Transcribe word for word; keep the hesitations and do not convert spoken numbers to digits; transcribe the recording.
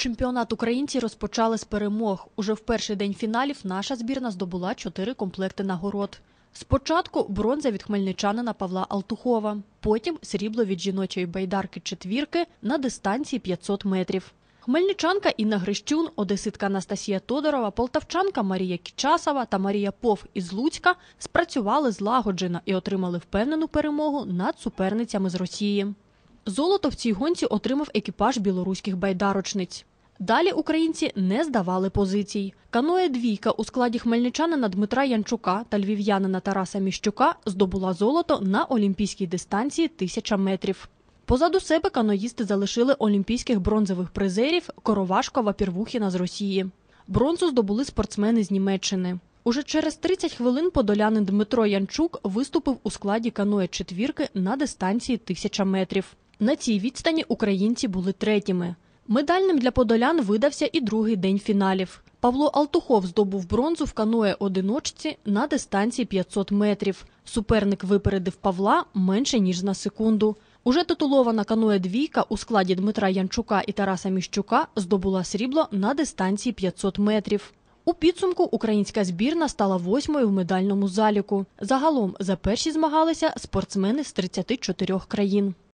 Чемпіонат українці розпочали з перемог. Уже в перший день фіналів наша збірна здобула чотири комплекти нагород. Спочатку бронза від хмельничанина Павла Алтухова, потім срібло від жіночої байдарки четвірки на дистанції п'ятсот метрів. Хмельничанка Інна Грищун, одеситка Анастасія Тодорова, полтавчанка Марія Кічасова та Марія Пов із Луцька спрацювали злагоджено і отримали впевнену перемогу над суперницями з Росії. Золото в цій гонці отримав екіпаж білоруських байдарочниць. Далі українці не здавали позицій. Каноe-двійка у складі хмельничанина Дмитра Янчука та львів'янина Тараса Міщука здобула золото на олімпійській дистанції тисяча метрів. Позаду себе каноїсти залишили олімпійських бронзових призерів Коровашкова, Пірвухіна з Росії. Бронзу здобули спортсмени з Німеччини. Уже через тридцять хвилин подолянин Дмитро Янчук виступив у складі каноe-четвірки на дистанції тисяча метрів. На цій відстані українці були третіми. Медальним для подолян видався і другий день фіналів. Павло Алтухов здобув бронзу в каноe-одиночці на дистанції п'ятсот метрів. Суперник випередив Павла менше ніж на секунду. Уже титулована каноe-двійка у складі Дмитра Янчука і Тараса Міщука здобула срібло на дистанції п'ятсот метрів. У підсумку українська збірна стала восьмою в медальному заліку. Загалом за перші змагалися спортсмени з тридцяти чотирьох країн.